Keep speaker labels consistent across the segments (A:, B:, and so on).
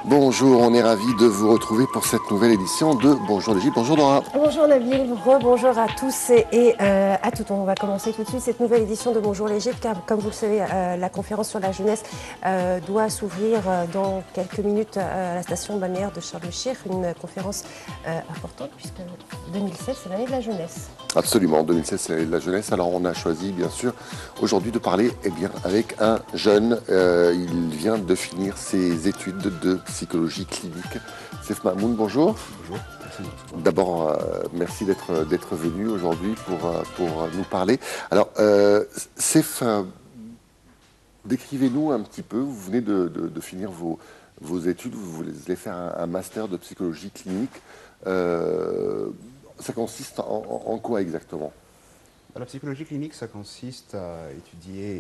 A: Bonjour, on est ravis de vous retrouver pour cette nouvelle édition de Bonjour l'Égypte. Bonjour Nora.
B: Bonjour Nabil, bonjour à tous et à toutes. On va commencer tout de suite cette nouvelle édition de Bonjour l'Égypte car comme vous le savez, la conférence sur la jeunesse doit s'ouvrir dans quelques minutes à la station balnéaire de Sharm el-Sheikh, une conférence importante puisque 2016 c'est l'année de la jeunesse.
A: Absolument, 2016 c'est l'année de la jeunesse. Alors on a choisi bien sûr aujourd'hui de parler avec un jeune. Il vient de finir ses études de psychologie clinique. Sef Mahmoud, bonjour.
C: Bonjour.
A: D'abord, merci d'être venu aujourd'hui pour nous parler. Alors, Sef, décrivez-nous un petit peu. Vous venez de finir vos études, vous voulez faire un master de psychologie clinique. Ça consiste en quoi exactement?
C: La psychologie clinique, ça consiste à étudier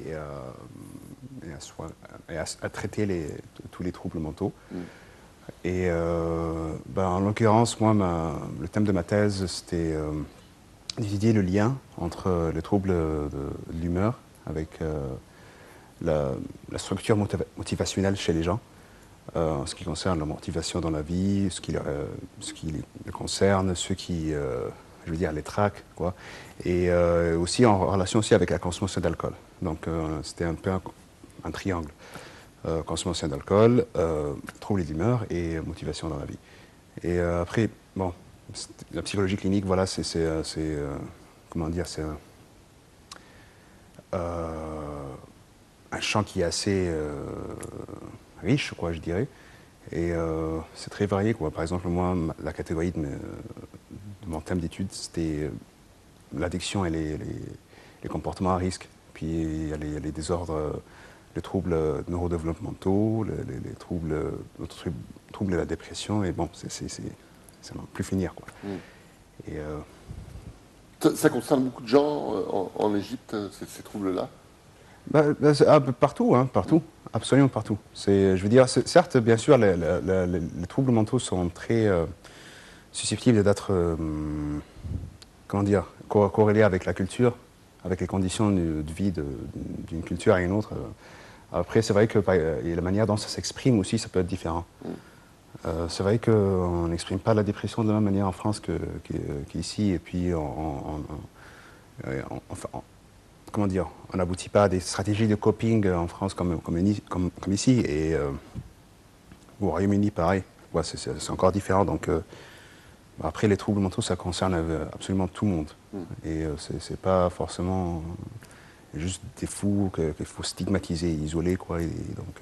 C: et à traiter tous les troubles mentaux. Et en l'occurrence, moi, le thème de ma thèse, c'était d'étudier le lien entre les troubles de l'humeur avec la structure motivationnelle chez les gens, en ce qui concerne la motivation dans la vie, ce qui les concerne, ce qui, je veux dire, les traque, quoi. Et aussi en relation aussi avec la consommation d'alcool. Donc c'était un peu un triangle. Consommation d'alcool, troubles d'humeur et motivation dans la vie. Et après, bon, la psychologie clinique, voilà, comment dire, c'est un champ qui est assez riche, quoi, je dirais. Et c'est très varié, quoi. Par exemple, moi, la catégorie de mon thème d'étude, c'était l'addiction et les comportements à risque. Puis il y a les désordres, les troubles neurodéveloppementaux, les troubles de la dépression, et bon, ça ne va plus finir, quoi. Et,
A: ça concerne beaucoup de gens en Égypte, ces troubles-là?
C: Partout, hein, partout, absolument partout. Je veux dire, certes, bien sûr, les troubles mentaux sont très susceptibles d'être, comment dire, corrélés avec la culture, avec les conditions de vie d'une culture à une autre. Après, c'est vrai que la manière dont ça s'exprime aussi, ça peut être différent. C'est vrai qu'on n'exprime pas la dépression de la même manière en France qu'ici, et puis comment dire, on n'aboutit pas à des stratégies de coping en France comme ici, et au Royaume-Uni, pareil. Ouais, c'est encore différent. Donc, après, les troubles mentaux, ça concerne absolument tout le monde. Et c'est pas forcément juste des fous qu'il faut stigmatiser, isoler, quoi. Et donc,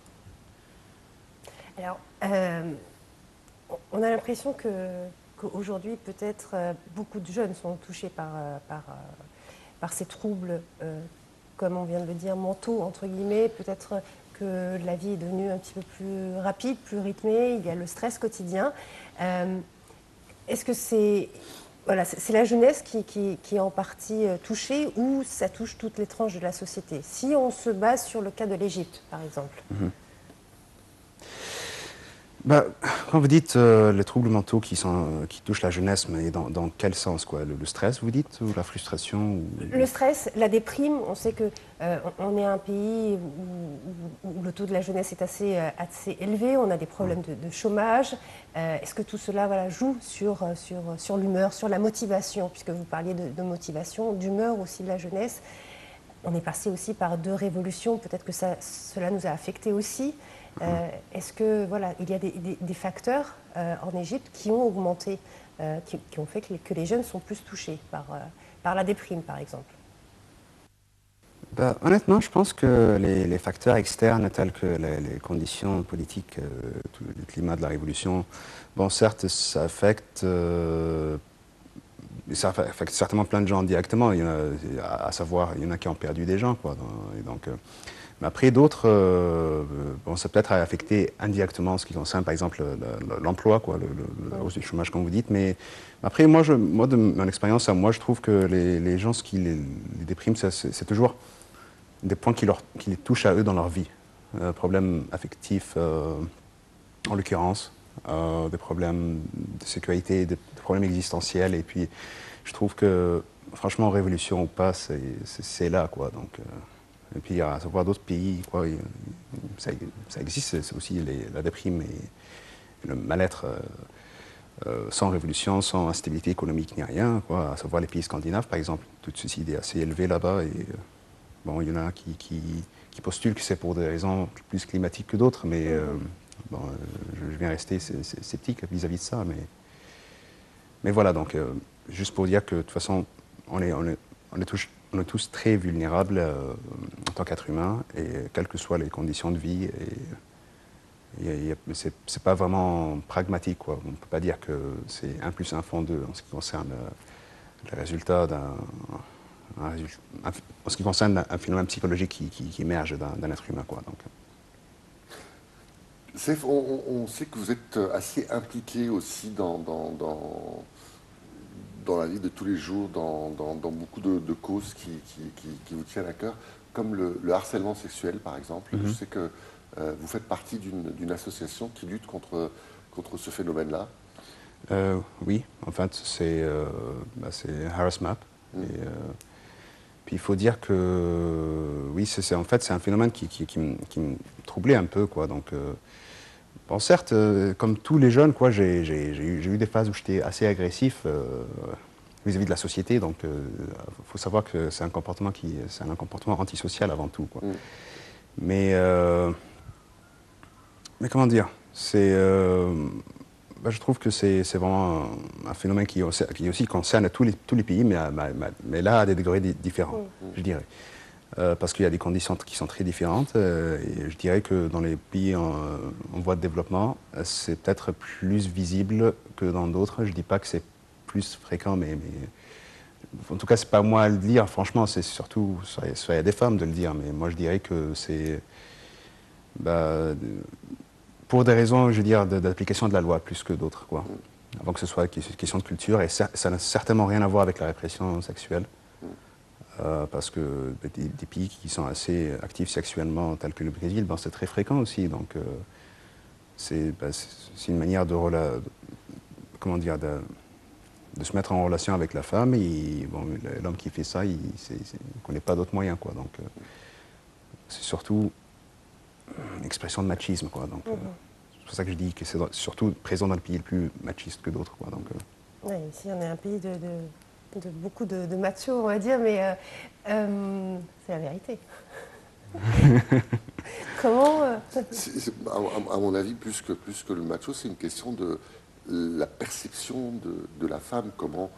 B: Alors, on a l'impression qu'aujourd'hui, peut-être, beaucoup de jeunes sont touchés par ces troubles, comme on vient de le dire, mentaux, entre guillemets. Peut-être que la vie est devenue un petit peu plus rapide, plus rythmée, il y a le stress quotidien. Est-ce que c'est la jeunesse qui est en partie touchée, ou ça touche toutes les tranches de la société? Si on se base sur le cas de l'Égypte, par exemple.
C: Quand vous dites les troubles mentaux qui touchent la jeunesse, mais dans quel sens, quoi? Le stress, vous dites, ou la frustration, ou...
B: Le stress, la déprime, on sait que on est un pays où le taux de la jeunesse est assez élevé, on a des problèmes de chômage. Est-ce que tout cela, voilà, joue sur l'humeur, sur la motivation, puisque vous parliez de motivation, d'humeur aussi de la jeunesse? On est passé aussi par 2 révolutions, peut-être que cela nous a affectés aussi. Est-ce que, voilà, il y a des facteurs en Égypte qui ont augmenté, qui ont fait que les jeunes sont plus touchés par la déprime, par exemple?
C: Honnêtement, je pense que les facteurs externes, tels que les conditions politiques, tout le climat de la révolution, bon, certes, ça affecte certainement plein de gens directement. Il y en a, à savoir, il y en a qui ont perdu des gens, quoi. Et donc, mais après, d'autres, ça peut être affecté indirectement en ce qui concerne, par exemple, l'emploi, quoi, la hausse du chômage, comme vous dites. Mais après, moi, de mon expérience, moi, je trouve que les gens, ce qui les déprime, c'est toujours des points qui les touchent à eux dans leur vie. Problèmes affectifs, en l'occurrence, des problèmes de sécurité, des problèmes existentiels. Et puis, je trouve que, franchement, révolution ou pas, c'est là, quoi. Donc, Et puis à savoir d'autres pays, quoi, ça, ça existe, c'est aussi la déprime et le mal-être sans révolution, sans instabilité économique ni rien, quoi. À savoir les pays scandinaves, par exemple, tout ceci est assez élevé là-bas. Et bon, il y en a qui postulent que c'est pour des raisons plus climatiques que d'autres, mais bon, je viens rester sceptique vis-à-vis de ça. Mais voilà, donc, juste pour dire que de toute façon, on est tous très vulnérables en tant qu'être humain, et quelles que soient les conditions de vie. C'est pas vraiment pragmatique, quoi. On ne peut pas dire que c'est 1 + 1 font 2 en ce qui concerne le résultat en ce qui concerne un phénomène psychologique qui émerge d'un être humain, quoi. Donc.
A: Seyf, on sait que vous êtes assez impliqué aussi dans la vie de tous les jours, dans beaucoup de causes qui vous tiennent à cœur, comme le harcèlement sexuel, par exemple. Je sais que vous faites partie d'une association qui lutte contre ce phénomène-là.
C: Oui, en fait, c'est HarassMap. Puis il faut dire que, oui, en fait, c'est un phénomène qui me troublait un peu, quoi. Donc, bon, certes, comme tous les jeunes, quoi, j'ai eu des phases où j'étais assez agressif vis-à-vis de la société. Donc, il faut savoir que c'est un comportement antisocial avant tout, quoi. Mais comment dire, je trouve que c'est vraiment un phénomène qui aussi concerne tous les pays, mais là à des degrés différents, je dirais. Parce qu'il y a des conditions qui sont très différentes. Et je dirais que dans les pays en voie de développement, c'est peut-être plus visible que dans d'autres. Je ne dis pas que c'est plus fréquent, mais en tout cas, c'est pas moi à le dire. Franchement, c'est surtout soit des femmes de le dire. Mais moi, je dirais que c'est pour des raisons, je veux dire, d'application de la loi plus que d'autres, quoi. Avant que ce soit une question de culture, et ça n'a certainement rien à voir avec la répression sexuelle. Parce que des pays qui sont assez actifs sexuellement, tels que le Brésil, ben, c'est très fréquent aussi. Donc, c'est une manière comment dire, de se mettre en relation avec la femme. Et bon, l'homme qui fait ça, il ne connaît pas d'autres moyens, quoi. Donc, c'est surtout une expression de machisme, quoi. Donc, c'est pour ça que je dis que c'est surtout présent dans le pays le plus machiste que d'autres, quoi. Donc,
B: oui, ici, on est un pays de beaucoup de machos, on va dire, mais c'est la vérité. Comment
A: à mon avis, plus que le macho, c'est une question de la perception de la femme, comment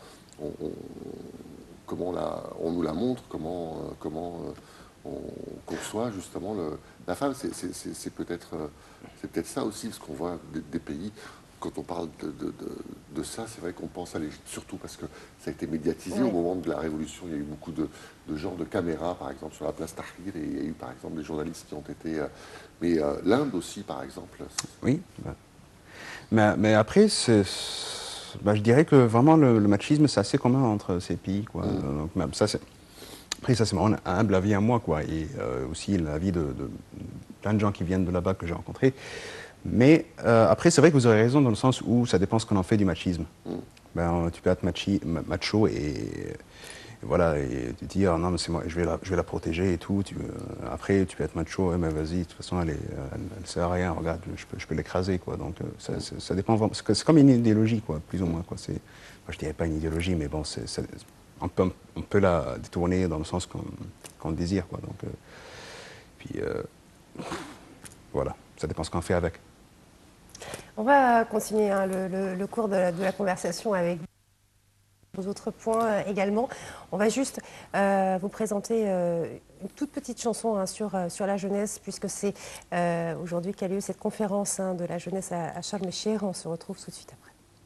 A: on nous la montre, comment on conçoit justement la femme. C'est peut-être ça aussi, parce qu'on voit des pays. Quand on parle de ça, c'est vrai qu'on pense à l'Égypte, surtout parce que ça a été médiatisé au moment de la Révolution. Il y a eu beaucoup de genres de caméras, par exemple, sur la place Tahrir, et il y a eu, par exemple, des journalistes qui ont été... mais l'Inde aussi, par exemple.
C: Oui. Mais après, je dirais que vraiment, le machisme, c'est assez commun entre ces pays, quoi. Donc, après, ça, c'est mon humble avis à moi, quoi. Et aussi l'avis de plein de gens qui viennent de là-bas que j'ai rencontrés. Mais après, c'est vrai que vous avez raison dans le sens où ça dépend ce qu'on en fait du machisme. Tu peux être macho et voilà, et tu dis, non, mais c'est moi, je vais la protéger et tout. Après, tu peux être macho, mais vas-y, de toute façon, elle sert à rien, regarde, je peux l'écraser, quoi. Donc, ça dépend vraiment. C'est comme une idéologie, quoi, plus ou moins, quoi. Moi, je dirais pas une idéologie, mais bon, on peut la détourner dans le sens qu'on désire, quoi. Donc, puis, voilà, ça dépend ce qu'on fait avec.
B: On va continuer le cours de la conversation avec vos autres points également. On va juste vous présenter une toute petite chanson sur la jeunesse, puisque c'est aujourd'hui qu'a lieu cette conférence de la jeunesse à Sharm el-Sheikh. On se retrouve tout de suite après.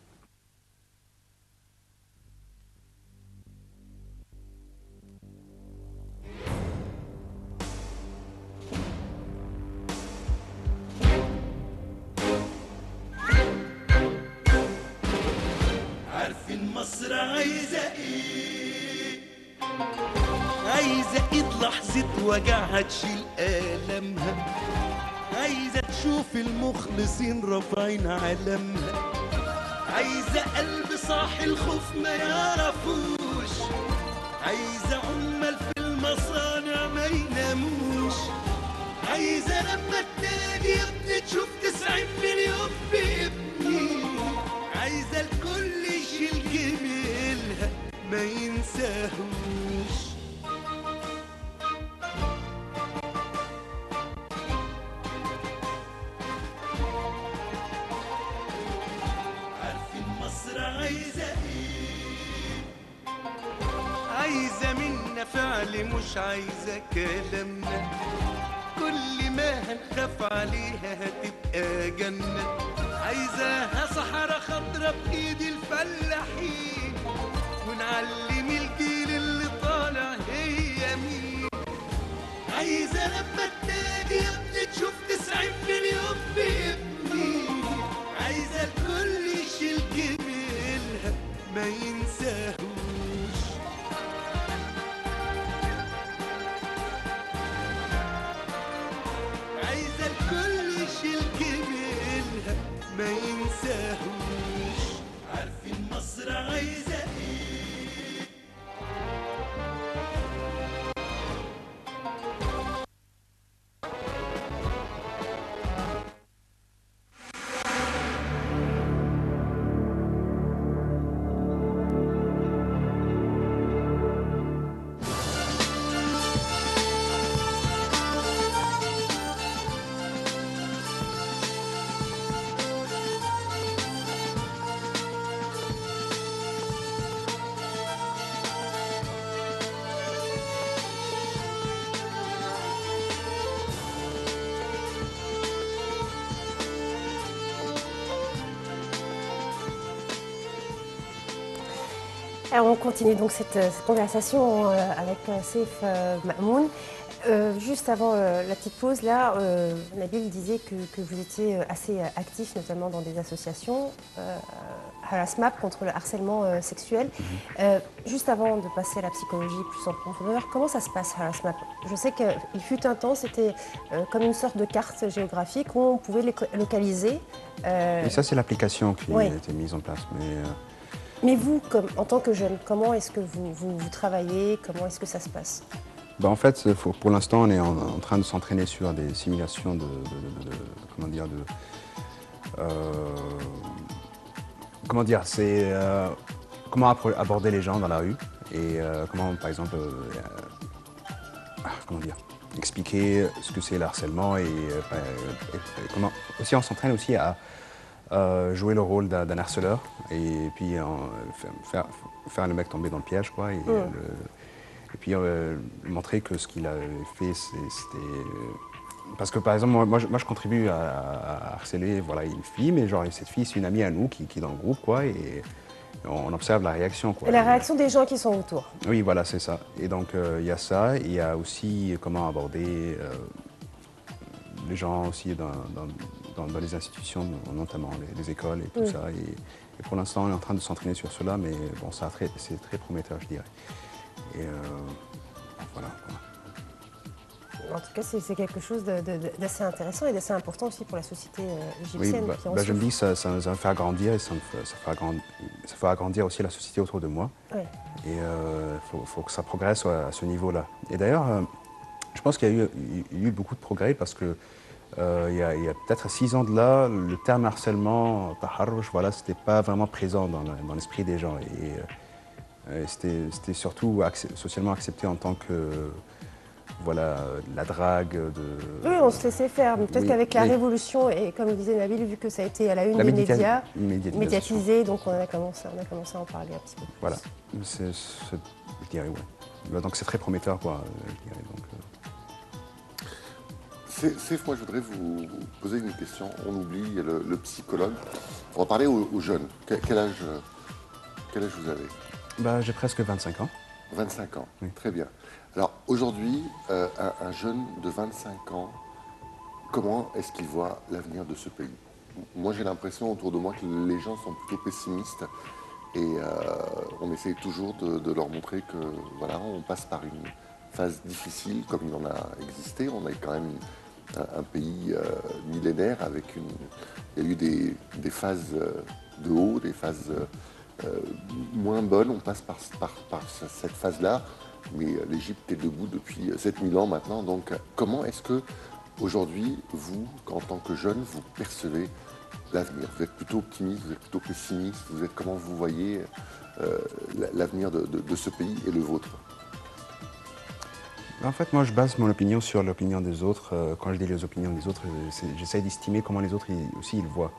D: مصر عايزة ايه عايزة ايد لحظة وجعها تشيل آلامها عايزة تشوف المخلصين رافعين علمها عايزة قلب صاحي الخوف ما يعرفوش عايزة عمال في المصانع ما يناموش. عايزة لما تنادي يا ابني تشوف 90 مليون بابني. عايزة الكل يشيل جميلها ما ينساهوش. عارفين مصر عايزة ايه؟ عايزة منا فعل مش عايزة كلامنا. كل ما هنخاف عليها هتبقى جنة. عايزاها صحراء خضرا بإيد الفلاحين. ونعلم الجيل اللي طالع هي مين. عايزة لما تنادي يا ابني تشوف 90 مليون بابني. عايزة الكل يشيل جميلها ما ينساهوش. عايزة الكل يشيل جميلها ما ينساهوش. عارفين مصر عايزة ايه؟
B: Alors on continue donc cette conversation avec Seif Mamoun. Juste avant la petite pause, là, Nabil disait que vous étiez assez actif, notamment dans des associations, Harasmap contre le harcèlement sexuel. Juste avant de passer à la psychologie plus en profondeur, comment ça se passe Harasmap? Je sais qu'il fut un temps, c'était comme une sorte de carte géographique où on pouvait localiser.
C: Et ça, c'est l'application qui a été mise en place.
B: Mais vous, en tant que jeune, comment est-ce que vous travaillez? Comment est-ce que ça se passe?
C: Ben en fait, pour l'instant, on est en train de s'entraîner sur des simulations c'est comment aborder les gens dans la rue et comment, par exemple, expliquer ce que c'est le harcèlement et comment aussi on s'entraîne aussi à jouer le rôle d'un harceleur et puis faire le mec tomber dans le piège, quoi. Et puis montrer que ce qu'il a fait, c'était... Parce que par exemple, moi je contribue à harceler une fille, mais genre cette fille c'est une amie à nous qui est dans le groupe, quoi, et on observe la réaction, quoi.
B: Et la réaction des gens qui sont autour.
C: Oui, voilà, c'est ça. Et donc il y a ça, il y a aussi comment aborder les gens aussi dans les institutions, notamment les écoles et tout ça. Et pour l'instant, on est en train de s'entraîner sur cela, mais bon, c'est très prometteur, je dirais. Et voilà.
B: En tout cas, c'est quelque chose d'assez intéressant et d'assez important aussi pour la société égyptienne.
C: Oui, je me dis que ça nous a fait agrandir et ça fait agrandir aussi la société autour de moi.
B: Ouais.
C: Et il faut que ça progresse à ce niveau-là. Et d'ailleurs, je pense qu'il y a eu beaucoup de progrès parce que il y a peut-être 6 ans de là, le terme harcèlement, taharrush, c'était pas vraiment présent dans l'esprit des gens. Et c'était surtout socialement accepté en tant que la drague.
B: Oui, on se laissait faire. Peut-être qu'avec la révolution, et comme disait Nabil, vu que ça a été à la une des médias, médiatisé, donc on a commencé à en parler un petit peu plus.
C: Voilà, je dirais, ouais. Donc c'est très prometteur, quoi, je dirais. Donc,
A: Seif, moi je voudrais vous poser une question. On oublie le psychologue. On va parler aux jeunes. Quel âge vous avez?
C: J'ai presque 25 ans.
A: 25 ans,
C: oui.
A: Très bien. Alors aujourd'hui, un jeune de 25 ans, comment est-ce qu'il voit l'avenir de ce pays? Moi j'ai l'impression autour de moi que les gens sont plutôt pessimistes et on essaie toujours de leur montrer que voilà, on passe par une phase difficile comme il en a existé. On est quand même un pays millénaire avec il y a eu des phases de haut, des phases moins bonnes. On passe par cette phase-là. mais l'Égypte est debout depuis 7000 ans maintenant. Donc comment est-ce que aujourd'hui, vous, en tant que jeune, vous percevez l'avenir? Vous êtes plutôt optimiste, vous êtes plutôt pessimiste, comment vous voyez l'avenir de ce pays et le vôtre?
C: En fait, moi, je base mon opinion sur l'opinion des autres. Quand je dis les opinions des autres, j'essaie d'estimer comment les autres aussi ils le voient.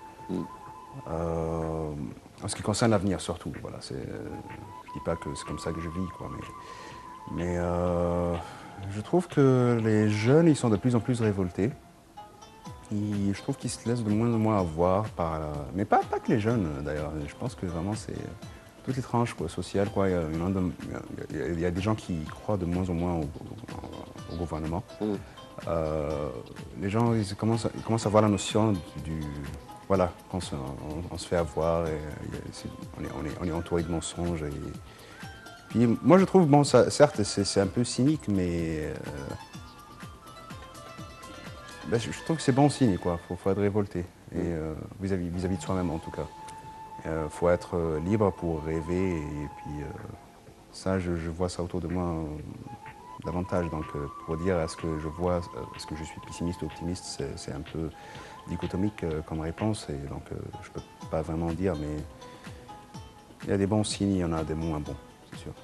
C: En ce qui concerne l'avenir, surtout. Voilà, je ne dis pas que c'est comme ça que je vis, quoi, mais je trouve que les jeunes, ils sont de plus en plus révoltés. Je trouve qu'ils se laissent de moins en moins avoir par... mais pas que les jeunes, d'ailleurs. Je pense que vraiment, c'est toutes les tranches quoi, sociales. Quoi. Il y a des gens qui croient de moins en moins au gouvernement. Les gens, ils commencent à voir la notion du... Voilà, quand on se fait avoir, et on est entouré de mensonges. Puis moi, je trouve, bon, ça, certes, c'est un peu cynique, mais je trouve que c'est bon signe, quoi. Faut être révolté, et vis-à-vis de soi-même, en tout cas. Faut être libre pour rêver, et puis ça, je vois ça autour de moi davantage. Donc, pour dire est-ce que je vois, est-ce que je suis pessimiste ou optimiste, c'est un peu dichotomique comme réponse, et donc je ne peux pas vraiment dire, mais il y a des bons signes, il y en a des moins bons, c'est sûr.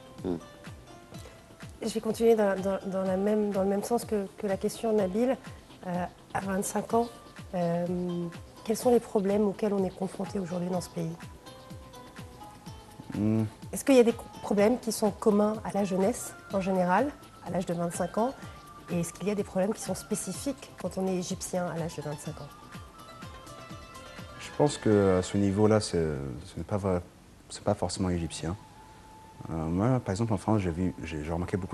B: Je vais continuer dans le même sens que la question, Nabil. À 25 ans, quels sont les problèmes auxquels on est confronté aujourd'hui dans ce pays? Est-ce qu'il y a des problèmes qui sont communs à la jeunesse en général, à l'âge de 25 ans, et est-ce qu'il y a des problèmes qui sont spécifiques quand on est égyptien à l'âge de 25 ans?
C: Je pense qu'à ce niveau-là, ce n'est pas forcément égyptien. Moi, par exemple, en France, j'ai remarqué beaucoup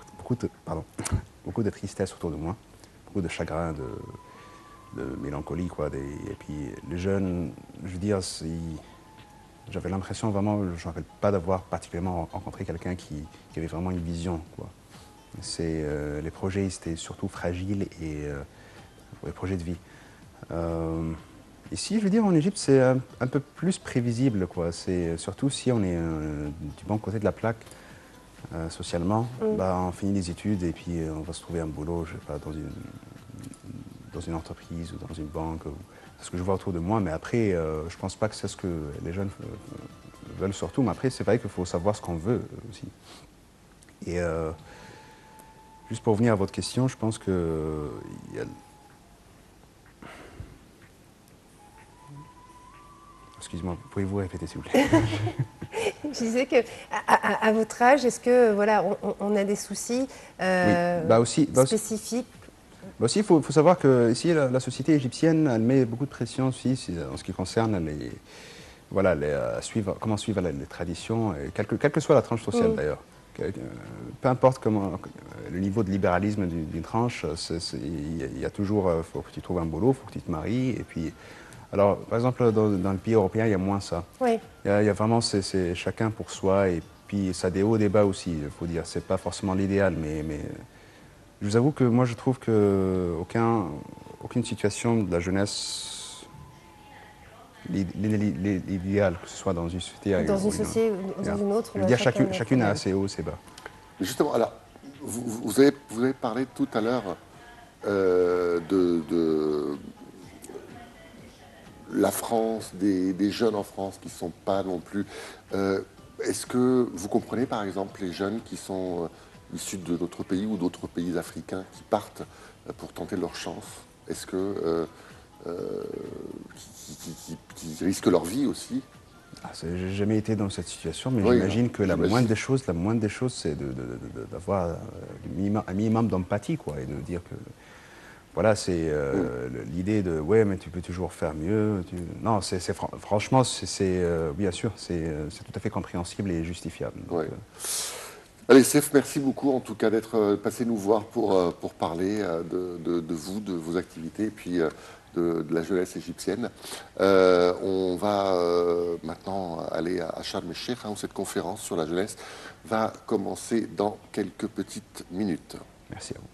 C: de tristesse autour de moi, beaucoup de chagrin, de mélancolie, quoi. Et puis les jeunes, je veux dire, j'avais l'impression vraiment, je ne me rappelle pas d'avoir particulièrement rencontré quelqu'un qui avait vraiment une vision, quoi. Les projets, c'était surtout fragiles, et les projets de vie. Ici, je veux dire, en Égypte, c'est un peu plus prévisible, quoi. C'est surtout si on est du bon côté de la plaque, socialement, on finit les études et puis on va se trouver un boulot, je sais pas, dans une entreprise ou dans une banque. C'est ce que je vois autour de moi, mais après, je pense pas que c'est ce que les jeunes veulent surtout. Mais après, c'est vrai qu'il faut savoir ce qu'on veut aussi. Et juste pour revenir à votre question, je pense que Excusez-moi, pouvez-vous répéter s'il vous plaît?
B: Je disais qu'à votre âge, est-ce que voilà, on a des soucis spécifiques?
C: Aussi, il faut savoir que ici, la société égyptienne, elle met beaucoup de pression aussi en ce qui concerne comment suivre les traditions, et quelle que soit la tranche sociale d'ailleurs. Peu importe le niveau de libéralisme d'une tranche, il y a toujours, faut que tu trouves un boulot, il faut que tu te maries, et puis... Alors, par exemple, dans le pays européen, il y a moins ça.
B: Oui.
C: Il y a vraiment, c'est chacun pour soi, et puis ça a des hauts et des bas aussi, il faut dire. C'est pas forcément l'idéal, mais je vous avoue que moi, je trouve qu'aucune situation de la jeunesse, l'idéal, que ce soit dans une société ou
B: dans une autre.
C: Je veux dire, chacune a ses hauts et ses bas.
A: Justement, alors, vous avez parlé tout à l'heure de la France, des jeunes en France qui ne sont pas non plus... Est-ce que vous comprenez par exemple les jeunes qui sont issus de notre pays ou d'autres pays africains qui partent pour tenter leur chance? Est-ce que... qui risquent leur vie aussi?
C: J'ai jamais été dans cette situation, mais j'imagine que la moindre des choses, c'est d'avoir un minimum d'empathie, quoi, et de dire que... Voilà, c'est l'idée de « ouais, mais tu peux toujours faire mieux ». Non, franchement, bien sûr, c'est tout à fait compréhensible et justifiable. Donc,
A: Allez, Seth, merci beaucoup en tout cas d'être passé nous voir pour parler de vous, de vos activités, et puis de la jeunesse égyptienne. On va maintenant aller à Sharm el-Sheikh, où cette conférence sur la jeunesse va commencer dans quelques petites minutes.
C: Merci à vous.